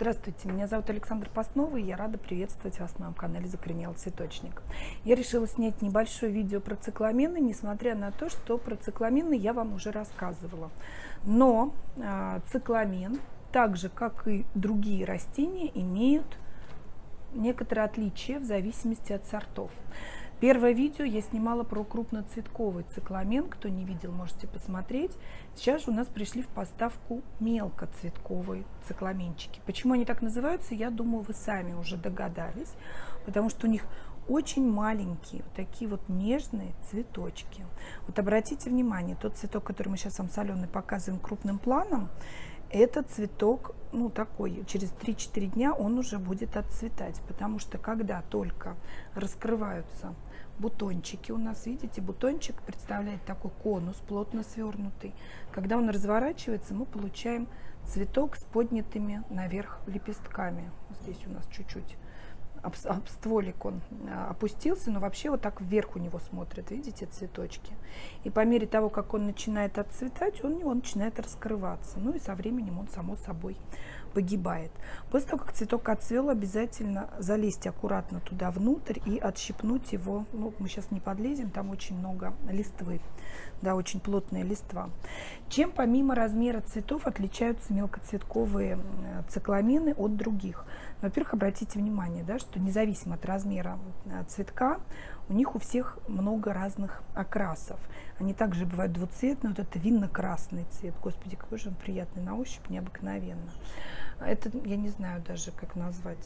Здравствуйте, меня зовут Александра Постнова, и я рада приветствовать вас на моем канале Закоренелый Цветочник. Я решила снять небольшое видео про цикламены, несмотря на то, что про цикламены я вам уже рассказывала. Но цикламен, так же как и другие растения, имеют некоторые отличия в зависимости от сортов. Первое видео я снимала про крупноцветковый цикламен. Кто не видел, можете посмотреть. Сейчас же у нас пришли в поставку мелкоцветковые цикламенчики. Почему они так называются, я думаю, вы сами уже догадались. Потому что у них очень маленькие, вот такие вот нежные цветочки. Вот обратите внимание, тот цветок, который мы сейчас вам с Аленой показываем крупным планом, этот цветок, ну такой, через 3-4 дня он уже будет отцветать, потому что когда только раскрываются бутончики, у нас, видите, бутончик представляет такой конус плотно свернутый. Когда он разворачивается, мы получаем цветок с поднятыми наверх лепестками. Здесь у нас чуть-чуть об стволик он опустился, но вообще вот так вверх у него смотрят, видите, цветочки. И по мере того, как он начинает отцветать, он начинает раскрываться. Ну и со временем он, само собой, погибает. После того, как цветок отцвел, обязательно залезть аккуратно туда внутрь и отщипнуть его. Ну, мы сейчас не подлезем, там очень много листвы, да, очень плотная листва. Чем помимо размера цветов отличаются мелкоцветковые цикламены от других? Во-первых, обратите внимание, да, что независимо от размера цветка, у них у всех много разных окрасов. Они также бывают двуцветные. Вот это винно-красный цвет. Господи, какой же он приятный на ощупь, необыкновенно. Это, я не знаю даже, как назвать.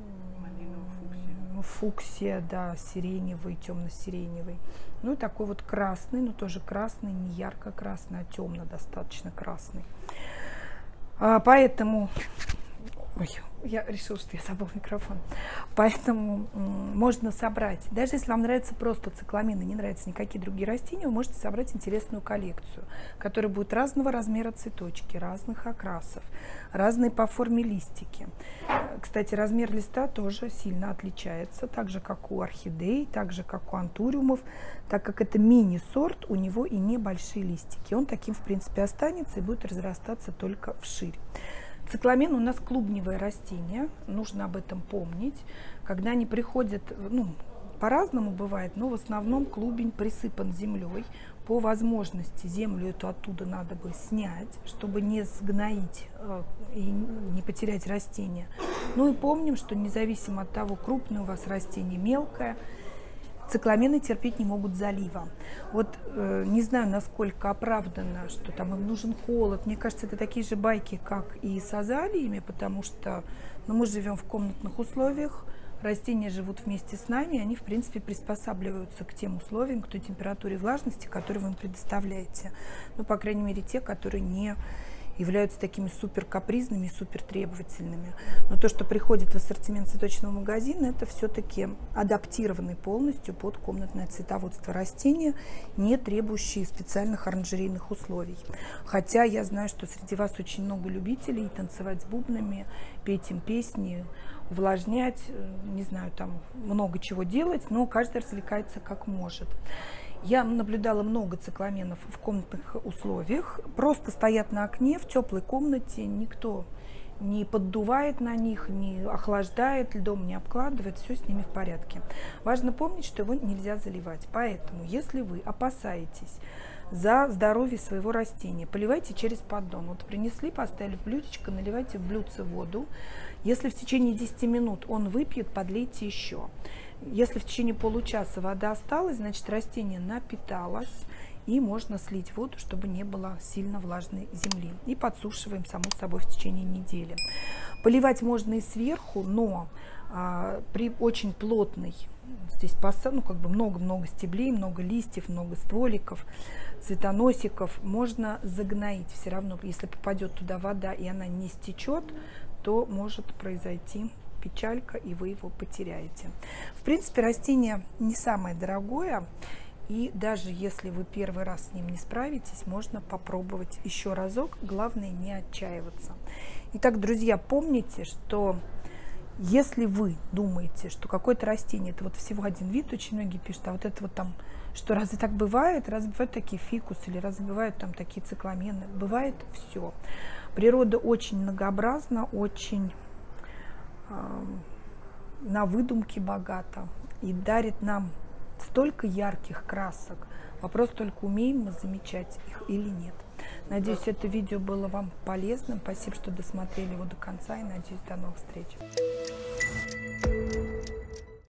Фуксия, да, сиреневый, темно-сиреневый. Ну и такой вот красный, но тоже красный, не ярко-красный, а темно достаточно красный. Поэтому... Ой, я решила, что я забыла микрофон. Поэтому можно собрать, даже если вам нравятся просто цикламены, не нравятся никакие другие растения, вы можете собрать интересную коллекцию, которая будет разного размера цветочки, разных окрасов, разные по форме листики. Кстати, размер листа тоже сильно отличается, так же как у орхидей, так же как у антуриумов. Так как это мини-сорт, у него и небольшие листики. Он таким, в принципе, останется и будет разрастаться только вширь. Цикламен у нас клубневое растение, нужно об этом помнить. Когда они приходят, ну, по-разному бывает, но в основном клубень присыпан землей. По возможности землю эту оттуда надо бы снять, чтобы не сгноить и не потерять растение. Ну и помним, что независимо от того, крупное у вас растение, мелкое, цикламены терпеть не могут залива. Вот не знаю, насколько оправдано, что там им нужен холод. Мне кажется, это такие же байки, как и с азалиями, потому что мы живем в комнатных условиях, растения живут вместе с нами, и они, в принципе, приспосабливаются к тем условиям, к той температуре и влажности, которые вы им предоставляете. Ну, по крайней мере, те, которые не являются такими супер капризными, супер требовательными. Но то, что приходит в ассортимент цветочного магазина, это все-таки адаптированный полностью под комнатное цветоводство растения, не требующие специальных оранжерейных условий. Хотя я знаю, что среди вас очень много любителей танцевать с бубнами, петь им песни, увлажнять, не знаю, там много чего делать, но каждый развлекается как может. Я наблюдала много цикламенов в комнатных условиях. Просто стоят на окне в теплой комнате, никто не поддувает на них, не охлаждает, льдом не обкладывает, все с ними в порядке. Важно помнить, что его нельзя заливать. Поэтому, если вы опасаетесь за здоровье своего растения, поливайте через поддон. Вот принесли, поставили в блюдечко, наливайте в блюдце воду. Если в течение 10 минут он выпьет, подлейте еще. Если в течение получаса вода осталась, значит растение напиталось, и можно слить воду, чтобы не было сильно влажной земли. И подсушиваем, само собой, в течение недели. Поливать можно и сверху, но при очень плотной, здесь ну, как бы много-много стеблей, много листьев, много стволиков, цветоносиков, можно загноить. Все равно, если попадет туда вода и она не стечет, то может произойти печалька, и вы его потеряете. В принципе, растение не самое дорогое, и даже если вы первый раз с ним не справитесь, можно попробовать еще разок. Главное, не отчаиваться. Итак, друзья, помните, что если вы думаете, что какое-то растение это вот всего один вид, очень многие пишут, а вот это вот там, что разве так бывает? Разве бывают такие фикусы или разве бывают там такие цикламены? Бывает все. Природа очень многообразна, очень на выдумки богато и дарит нам столько ярких красок. Вопрос только, умеем мы замечать их или нет. Надеюсь, это видео было вам полезным. Спасибо, что досмотрели его до конца, и надеюсь, до новых встреч.